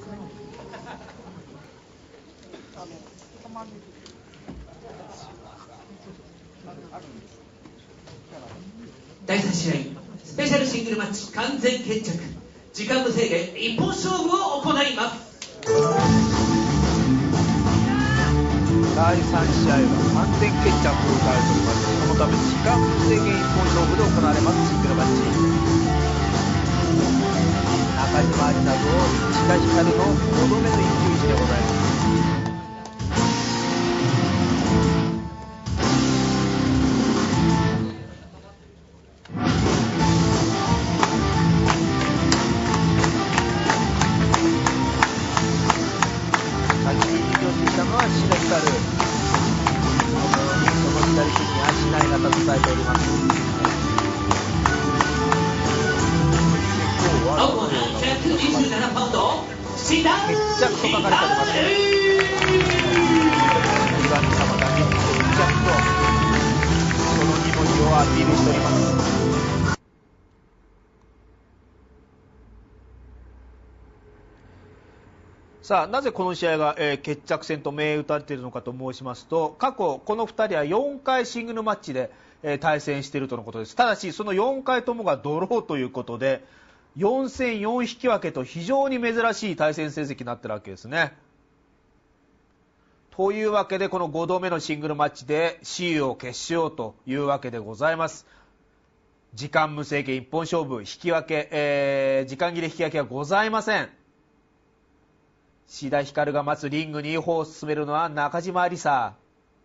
第3試合スペシャルシングルマッチ完全決着、時間無制限一本勝負を行います。 第3試合は完全決着を迎えております。そのため時間無制限一本勝負で行われますシングルマッチ。中島有菜と石田ひかるの5度目の一騎打ちでございます。先に入場してきたのは石田ひかる。その左手に足内が携えております。 青コーナー127パウンドシダ決着と書かれております。2番様だけに決着とその2文字をアピールしております。さあ、なぜこの試合が、決着戦と銘打たれているのかと申しますと、過去この2人は4回シングルマッチで、対戦しているとのことです。ただしその4回ともがドローということで4戦4引き分けと非常に珍しい対戦成績になっているわけですね。というわけでこの5度目のシングルマッチで雌雄を決しようというわけでございます。時間無制限一本勝負、引き分け、時間切れ引き分けはございません。志田ひかるが待つリングに歩を進めるのは中島有紗。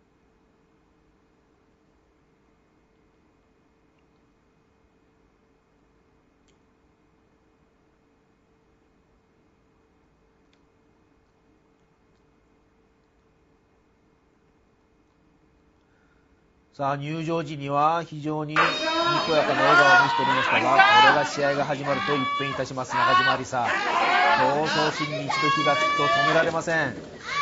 さあ、入場時には非常ににこやかな笑顔を見せておりましたが、これが試合が始まると一変いたします。中島有紗、闘争心に一度火がつくと止められません。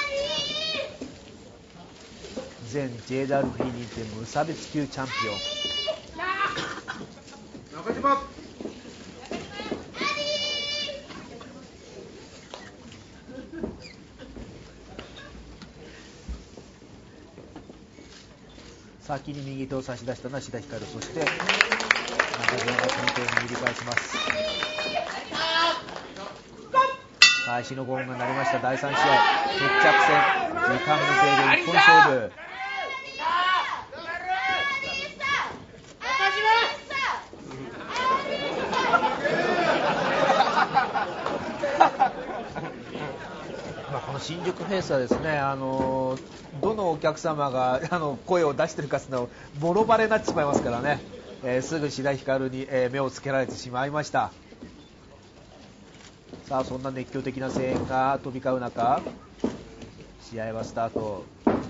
前 JWP 認定無差別級チャンピオン中島。先に右手を差し出したのは志田ひかる、そして中島がその手を握り返します。開始のゴングが鳴りました。第3試合決着戦、時間無制限一本勝負。この新宿フェイスはですね、どのお客様が声を出してるかというのはボロバレになってしまいますからね、すぐ志田ひかるに、目をつけられてしまいました。さあ、そんな熱狂的な声援が飛び交う中、試合はスタート。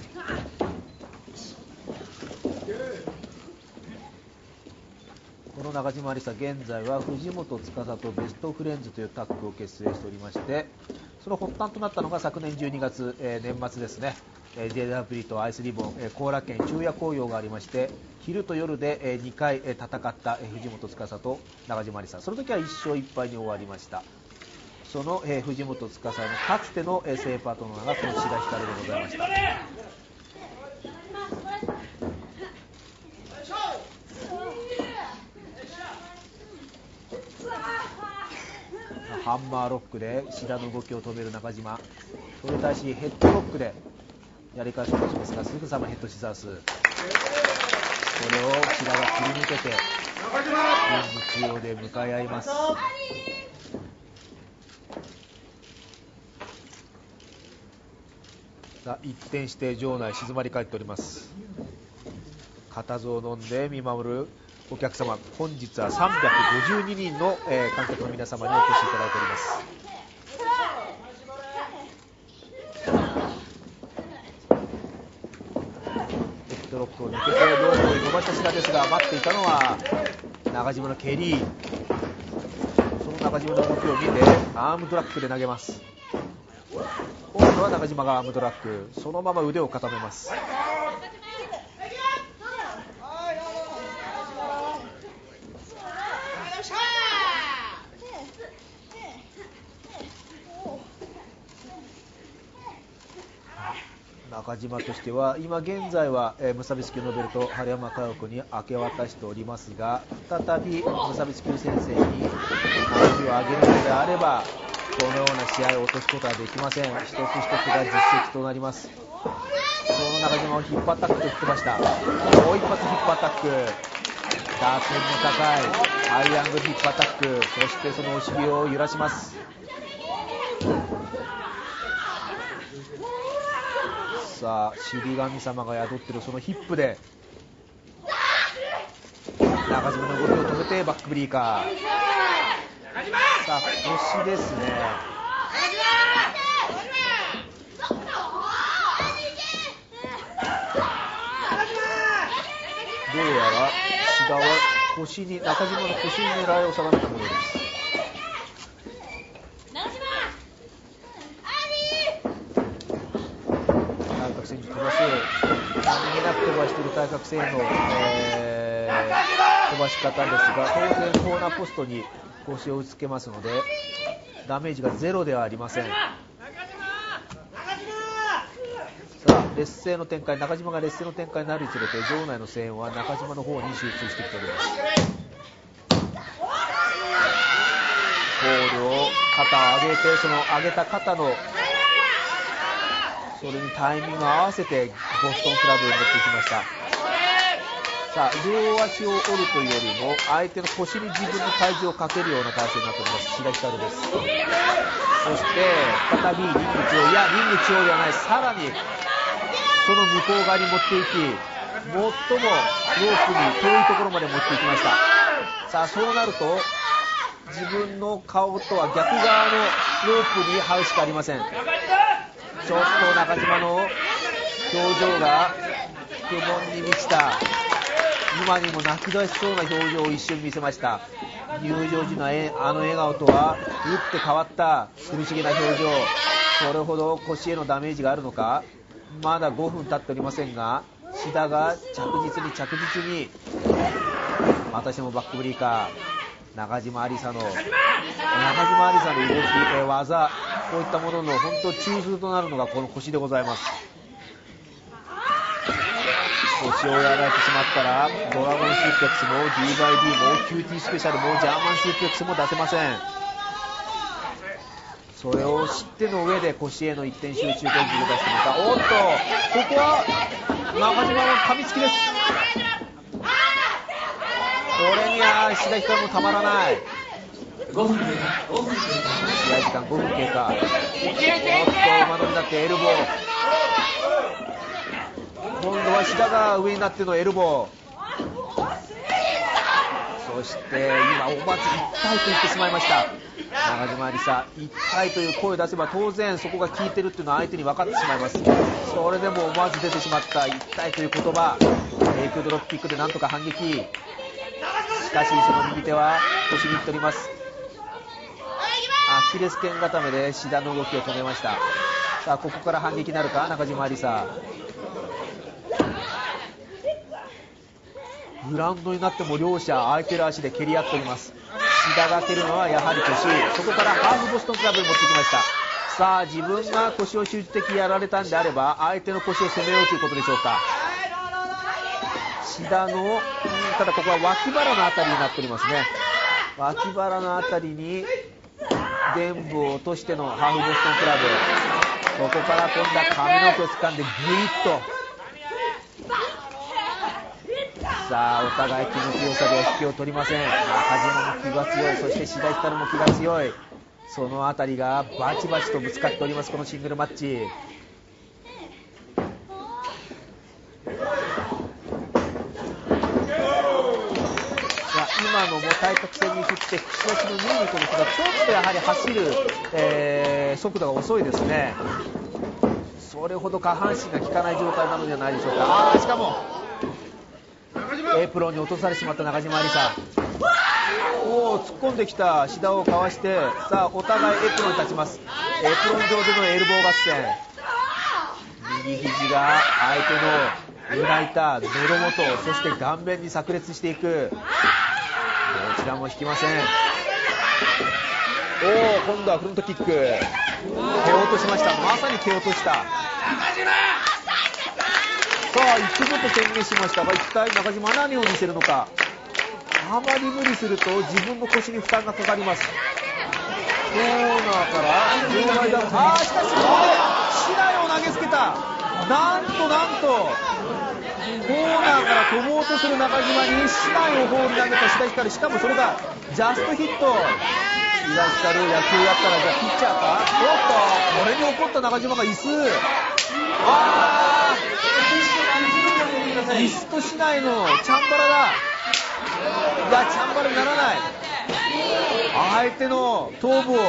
この中島有紗、現在は藤本司とベストフレンズというタッグを結成しておりまして、その発端となったのが昨年12月、年末ですね、JWP とアイスリボン、後楽園昼夜紅葉がありまして、昼と夜で、2回、戦った藤本司と中島有紗、その時は1勝1敗に終わりました。その、藤本司のかつての、正パートナーがこの志田ひかるでございました。ハンマーロックで志田の動きを止める中島、それに対しヘッドロックでやり返しをしますが、すぐさまヘッドシザース、これを志田が切り抜けてリング中央で向かい合います。一転して場内静まり返っております。固唾を飲んで見守るお客様、本日は352人の、観客の皆様にお越しいただいております。ヘッドロックを抜けてロープに伸ばした志田ですが、待っていたのは中島の蹴り。その中島の動きを見てアームドラッグで投げます。今度は中島がアームドラッグ、そのまま腕を固めます。 中島としては今現在は無差別級のベルトを春山佳代子に明け渡しておりますが、再び無差別級先生に話を上げるのであればこのような試合を落とすことはできません。一つ一つが実績となります。この中島をヒップアタックと言ってました。もう一発ヒップアタック、打点の高いハイアングルヒップアタック、そしてそのお尻を揺らします。さあ尻神様が宿ってるそのヒップで中島の動きを止めてバックブリーカー。さあ腰ですね。どうやら志田は腰に、中島の腰に狙いを定めたものです。対角線に飛ばす、何気なく飛ばしている対角線への、飛ばし方ですが、当然コーナーポストに腰を打ちつけますのでダメージがゼロではありません。さあ劣勢の展開、中島が劣勢の展開になるにつれて場内の声援は中島の方に集中してきております。ボールを肩を上げて、その上げた肩のそれにタイミングを合わせてボストンクラブに持っていきました。さあ両足を折るというよりも相手の腰に自分の体重をかけるような体勢になっております志田ひかるです。そして再びリング中央、いやリング中央ではない、さらにその向こう側に持っていき、最もロープに遠いところまで持っていきました。さあそうなると自分の顔とは逆側のロープに這うしかありません。ちょっと中島の表情が苦悶に満ちた、今にも泣き出しそうな表情を一瞬見せました。入場時のあの笑顔とは打って変わった苦しげな表情。それほど腰へのダメージがあるのか。まだ5分経っておりませんが志田が着実にまたしてもバックブリーカー、中島ありさの動き、技、こういったものの本当中枢となるのがこの腰でございます。腰をやられてしまったらドラゴンスープレックスも D/D も QT スペシャルもジャーマンスープレックスも出せません。それを知っての上で腰への一点集中攻撃を出してみた。おっとここは中島の噛みつきです。これには志田ひかるもたまらない。試合時間5分経過。おっと馬乗りになってエルボー、今度は志田が上になってのエルボー、そして今思わず痛いと言ってしまいました。中島ありさ、痛いという声を出せば当然そこが効いてるっていうのは相手に分かってしまいます。それでも思わず出てしまった痛いという言葉、フェイクドロップキックでなんとか反撃。しかしその右手は腰にいっております。アキレス腱固めで志田の動きを止めました。さあここから反撃なるか中島ありさ。グラウンドになっても両者空いてる足で蹴り合っております。志田が蹴るのはやはり腰、そこからハーフボストンクラブに持ってきました。さあ自分が腰を集中的にやられたんであれば相手の腰を攻めようということでしょうか。志田のただここは脇腹のあたりになっておりますね。脇腹のあたりに臀部を落としてのハーフボストンクラブ、そこから今度は髪の毛を掴んでグイッと、さあお互い気の強さで引きを取りません。中島も気が強い、そして志田ひかるも気が強い、そのあたりがバチバチとぶつかっておりますこのシングルマッチ。今のも対角線に振って串足のニーニコの人がちょっとやはり走る、速度が遅いですね。それほど下半身が効かない状態なのではないでしょうか。しかもエプロンに落とされてしまった中島ありさ、突っ込んできた志田をかわして、さあお互いエプロンに立ちます。エプロン上でのエルボー合戦、右肘が相手の胸板、喉元、そして顔面に炸裂していく。どちらも引きません。今度はフロントキック、蹴落としました。まさに蹴落とした。 あ行くぞと宣言しましたが、一体中島は何を見せるのか。あまり無理すると自分の腰に負担がかかります。コーナーから場外ダウン、しかしここで竹刀を投げつけた。なんとコーナーから飛ぼうとする中島に竹刀を放り投げた志田ひかる、しかもそれがジャストヒット。志田ひかる、野球やったらじゃあピッチャーか。これに怒った中島が椅子、椅子と竹刀のチャンバラだ。いや、チャンバラにならない。相手の頭部を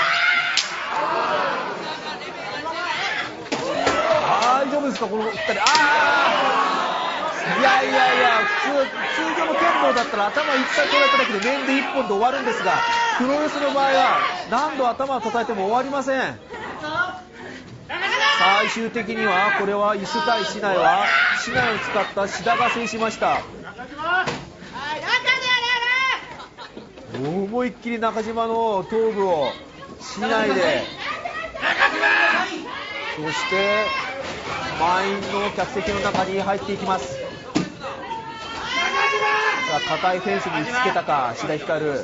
大丈夫ですか、この2人。いや、通常の剣道だったら頭1回取られただけで面で1本で終わるんですが、プロレスの場合は何度頭を叩いても終わりません。最終的にはこれは椅子対竹刀は竹刀を使った志田が制しました。思いっきり中島の頭部を竹刀で、そして満員の客席の中に入っていきます。さあ、硬いフェンスにつけたか志田ひかる。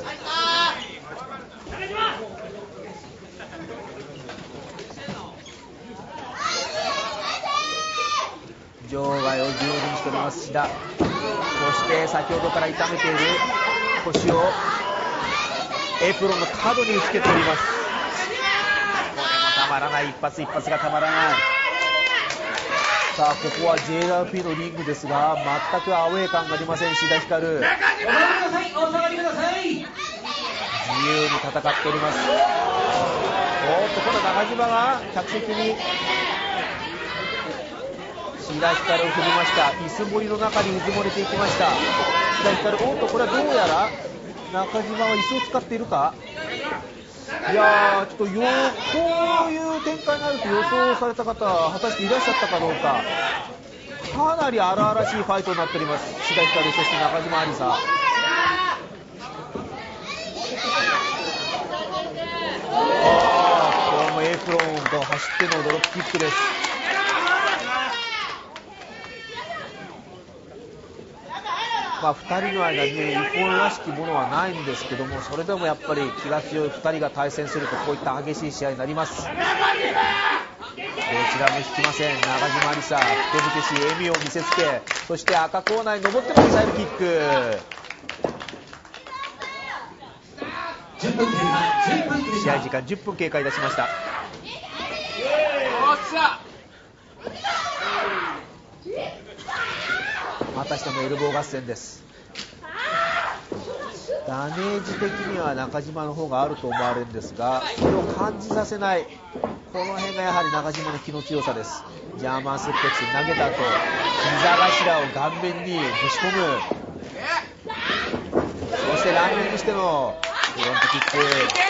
場外を十分にしております志田。そして先ほどから痛めている腰をエプロンの角につけております。これもたまらない、一発一発がたまらない。さあ、ここは JWP のリングですが全くアウェー感がありません。志田ひかる、自由に戦っております。この中島が客席に志田ひかるを振りました。椅子盛りの中にうずもれていきました。志田ひかる、これはどうやら中島は椅子を使っているか。いやー、ちょっとこういう展開になると予想された方果たしていらっしゃったかどうか。かなり荒々しいファイトになっております。志田ひかる、そして中島ありさ。これもエプロンと走ってのドロップキックです。2人の間に一本らしきものはないんですけども、それでもやっぱり気が強い2人が対戦するとこういった激しい試合になります。どちらも引きません。中島ありさ、ふてぶてしい笑みを見せつけ、そして赤コーナーに登ってのミサイルキック。試合時間10分経過いたしました。またしてもエルボー合戦です。ダメージ的には中島の方があると思われるんですが、それを感じさせない、この辺がやはり中島の気の強さです。ジャーマンスープレックスに投げた後、膝頭を顔面にぶち込む。そしてランニングしてのフロントキック。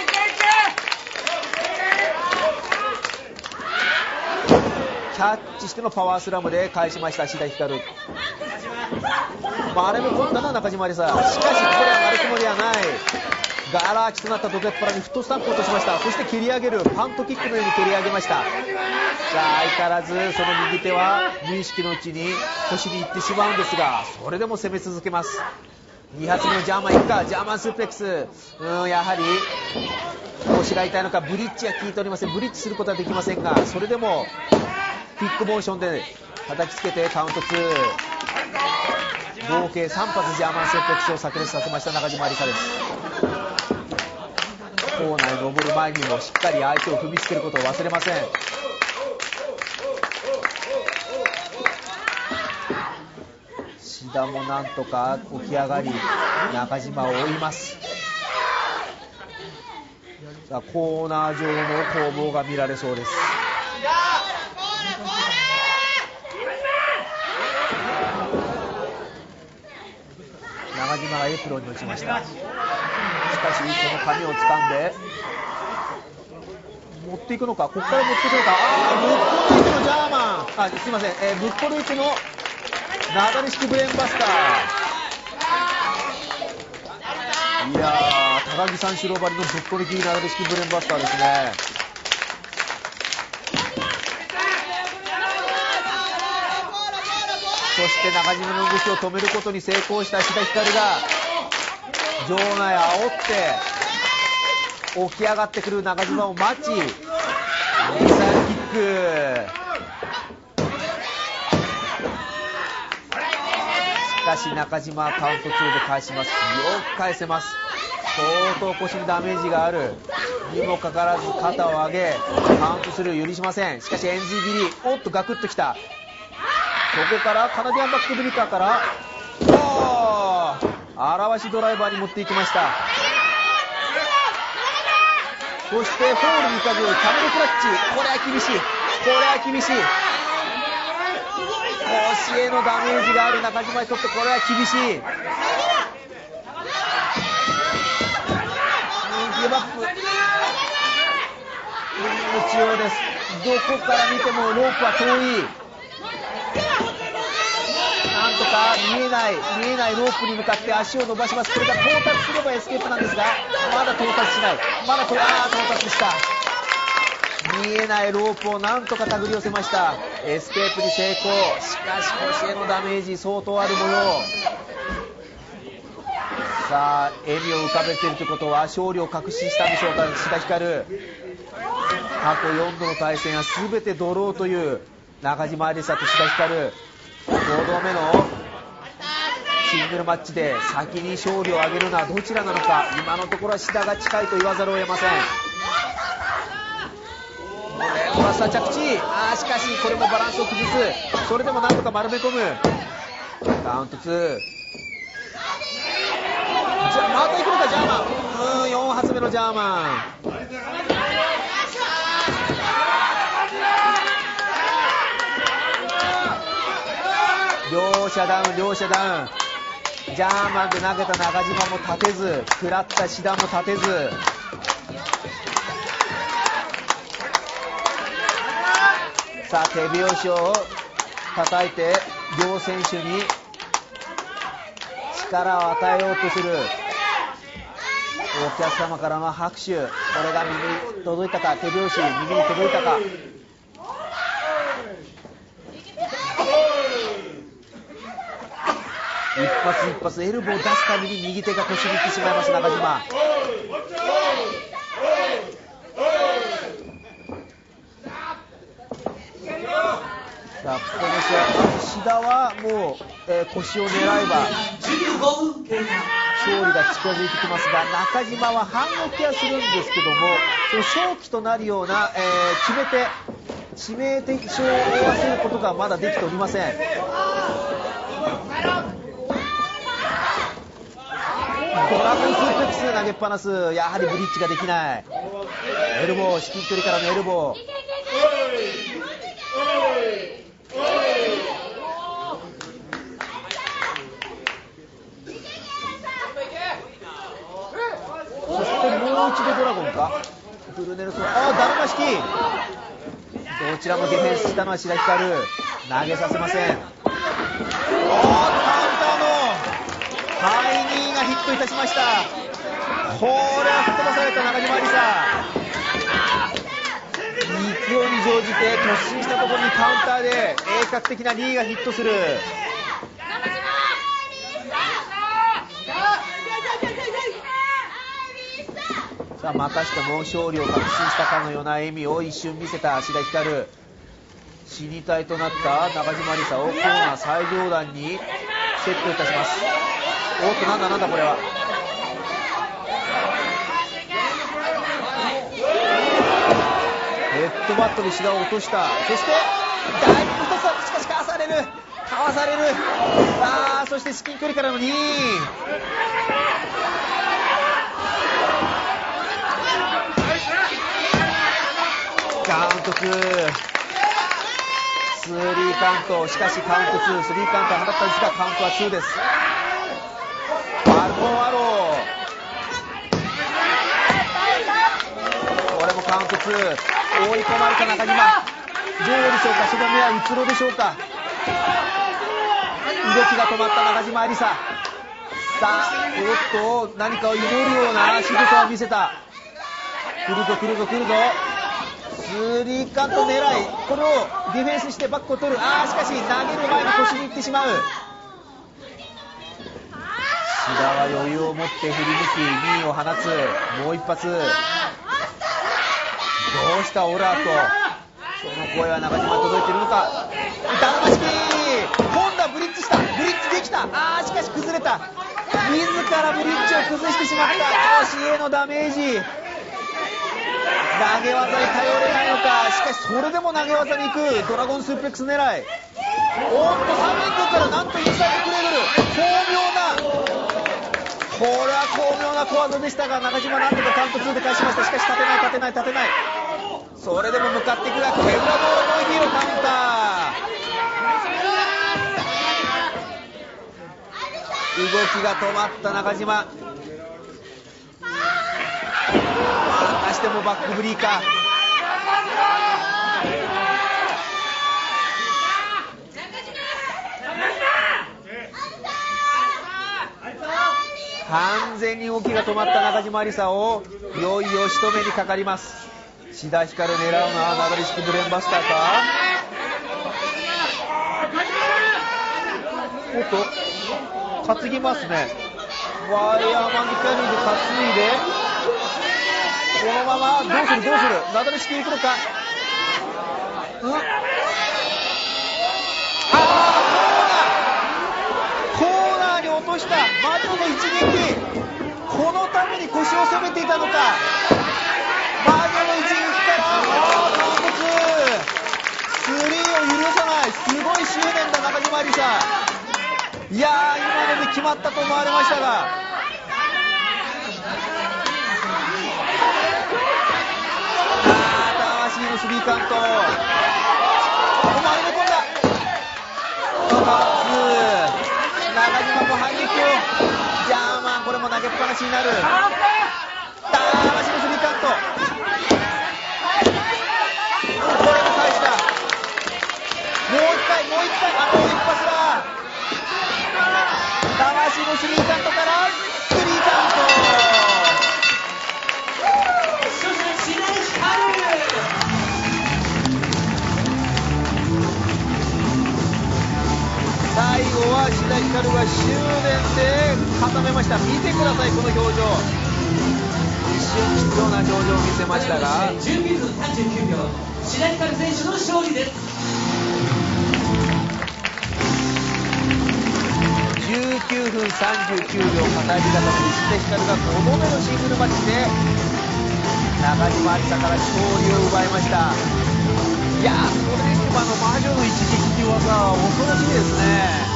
キャッチしてのパワースラムで返しました志田ひかる。あれも取ったのは中島でさ、しかしこれは丸雲ではない。ガラ空きとなった土手っ腹にフットスタンプを落としました。そして蹴り上げるパントキックのように蹴り上げました。さあ、相変わらずその右手は無意識のうちに腰に行ってしまうんですが、それでも攻め続けます。2発目のジャーマンいくか。ジャーマンスープレックス、やはり腰が痛いのか。ブリッジは効いておりません。ブリッジすることはできませんが、それでもキックモーションで叩きつけてカウント2。合計3発ジャーマンスープレックスを炸裂させました中島ありさです。コーナーに登る前にもしっかり相手を踏みつけることを忘れません。志田もなんとか起き上がり中島を追います。さあ、コーナー上の攻防が見られそうです。中島がエプロンに落ちました。しかしこの髪を掴んで持っていくのか。ここから持っていくのか。ぶっこルイチのジャーマン、すいません、ぶっこルイチのなだれ式ブレーンバスター。いやー、高木さん白張りのぶっこり切りなだれ式ブレーンバスターですね。 そして中島の動きを止めることに成功した志田ひかるが場内煽って起き上がってくる中島を待ち、ミサイルキック。しかし中島はカウント2で返します。よく返せます。相当腰にダメージがあるにもかかわらず肩を上げカウントする、許しません。しかし NG 切り、おっとガクッときた。そこからカナディアンバックブリカーから荒しドライバーに持っていきました。そしてフォールに行かずキャメルクラッチ、これは厳しい、これは厳しい。腰へのダメージがある中島にとってこれは厳しい。ギブアップ中央です。どこから見てもロープは遠い。なんとか見えないロープに向かって足を伸ばします。これが到達すればエスケープなんですが、まだ到達しない。まだ到達した。見えないロープをなんとか手繰り寄せました。エスケープに成功。しかし腰へのダメージ相当あるもの。さあ笑みを浮かべているということは勝利を確信したんでしょうか。志田ひかる、過去4度の対戦は全てドローという中島有沙と志田ひかる、5度目のシングルマッチで先に勝利を挙げるのはどちらなのか。今のところは志田が近いと言わざるを得ません。ブラスター着地、しかしこれもバランスを崩す。それでもなんとか丸め込む。カウント2。じゃあまた行くのかジャーマン。4発目のジャーマン。両者ダウン。ジャーマンで投げた中島も立てず、食らった志田も立てず。さあ手拍子を叩いて両選手に力を与えようとする。お客様からの拍手、これが耳に届いたか。手拍子耳に届いたか。一発エルボーを出すたびに右手が腰にいってしまいます中島。さあこの試合志田はもう、腰を狙えば勝利が近づいてきますが、中島は反撃はするんですけども、その勝機となるような、致命的勝を負わせることがまだできておりません。ドラゴンスープレックス投げっぱなす。やはりブリッジができない。エルボー、至近距離からのエルボー。そしてもう一度ドラゴンか。フルネルソン、ダルマ式。どちらもディフェンスしたのは志田ひかる。投げさせません。カウンターのハイニーがヒットいたしました。これは吹っ飛ばされた中島有沙。勢いに乗じて突進したところにカウンターで鋭角的なニーがヒットする。さあまたしても勝利を確信したかのような笑みを一瞬見せた志田ひかる。死に体となった中島有沙をコーナー最上段にセットいたします。おっとなんだこれは。ヘッドバットで志田を落とした。そしてダイビングトス、しかしかわされる。そして至近距離からの2。カウント2、スリーカウント。しかしカウント2、スリーカウントを放ったんですがカウントは2です。ファルコンアロー、これもカウント2。追い込まれた中島、どうでしょうか。その目はうつろでしょうか。動きが止まった中島有沙。さあおっと何かを祈るような仕草を見せた。来るぞ。 スリーカント狙い、これをディフェンスしてバックを取る。しかし投げる前に腰にいってしまう。志田は余裕を持って振り抜き2位を放つ。もう一発。どうしたオラート、その声は中島届いているのか。ダルマ式、今度はブリッジした。ブリッジできた。しかし崩れた。自らブリッジを崩してしまった。腰へのダメージ。投げ技に頼れないのか。しかしそれでも投げ技に行く。ドラゴンスープレックス狙い。3面君からなんとインサイドクレードル。これは巧妙な小技でしたが、中島なんとかカウント2で返しました。しかし立てない。それでも向かっていくが、ケブラボールノイヒーローカウンター。動きが止まった中島。またしてもバックフリーか。完全に動きが止まった中島ありさをいよいよ仕留めにかかります。志田ひかる狙うのはナダリ式ブレンバスターか。おっと担ぎますね。ワイヤーマンディキャニーで担いで、このままどうするナダリ式行くのか。コーナーに落とした魔女の一撃。このために腰を攻めていたのか。魔女の一撃からカウント2、スリーを許さない。すごい執念だ中島ありさ。いやー、今ので決まったと思われましたが、魂のスリーカウント。丸め込んだ。中島も反撃を。ジャーマン、これも投げっぱなしになる。魂のスリーカウント。これも返した。もう一回、もう一発だ。魂のスリーカウントからスリーカウント。最後は志田ひかるが執念で固めました。見てください、この表情。一瞬貴重な表情を見せましたが、 19分39秒、志田ひかる選手の勝利です。 19分39秒、片指固めで志田ひかるが5度目のシングルマッチで中島ありさから勝利を奪いました。いやー、それでも魔女の一撃っていう技は恐ろしいですね。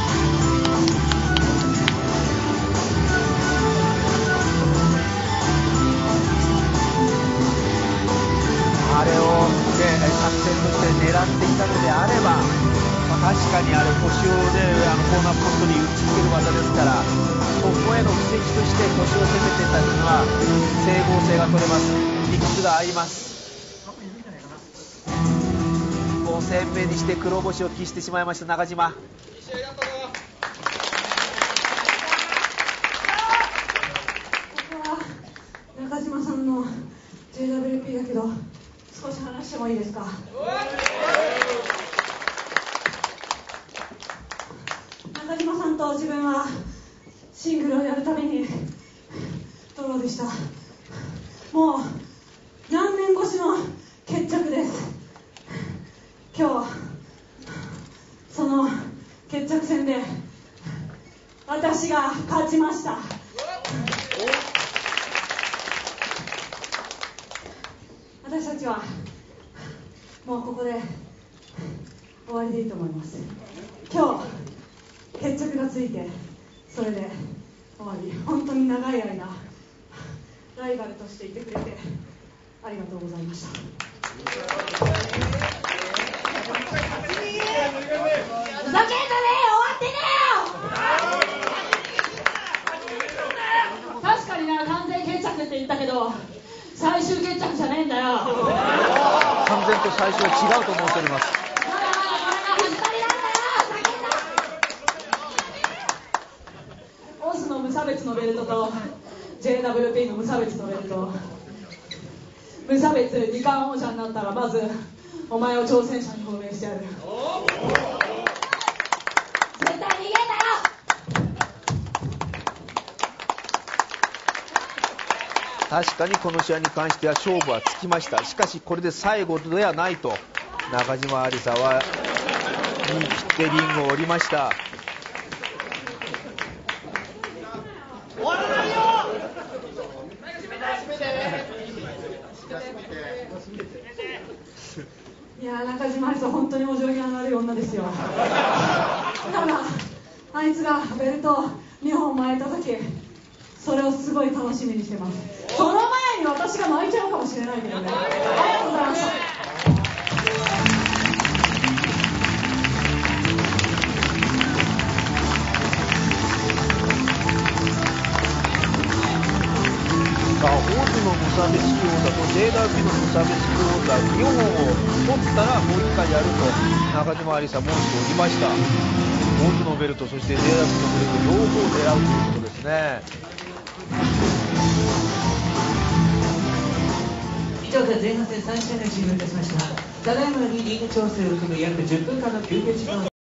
あれを、作戦として狙っていたのであれば、確かにあれ腰をね、コーナーポストに打ちつける技ですから、そこへの布石として腰を攻めていたのは整合性が取れます。理屈が合います。5戦目にして黒星を喫してしまいました中島。 中島さんの JWP だけど少し話してもいいですか。中島さんと自分はシングルをやるためにドローでした。もう何年越しの決着です。今日その決着戦で私が勝ちました。私たちはもうここで終わりでいいと思います。今日決着がついてそれで終わり。本当に長い間ライバルとしていてくれてありがとうございました。ふざけんじゃねえよ、終わってねえよ。確かにな、完全決着って言ったけど最終決着じゃねえんだよ。 完全と最初は違うと思っております。 オスの無差別のベルトと JWP の無差別のベルト、 無差別2冠王者になったらまずお前を挑戦者に表明してやる。絶対逃げんなよ。 確かにこの試合に関しては勝負はつきました。しかしこれで最後ではないと中島ありさは言い切ってリングを降りました。 終わらないよ。 いや中島ありさ本当にお行儀の悪い女ですよ。ただあいつがベルト2本巻いた時それをすごい楽しみにしてます。その前に私が巻いちゃうかもしれないけどね。ありがとうございました。 大津の無差別強打と JW の無差別強打2本を取ったらもう1回やると中島ありさ申しておりました。大津のベルトそして JW のベルト両方狙うということですね。 以上で前半戦3試合が終了いたしました。ただいまのリーグ調整を含む約10分間の休憩時間を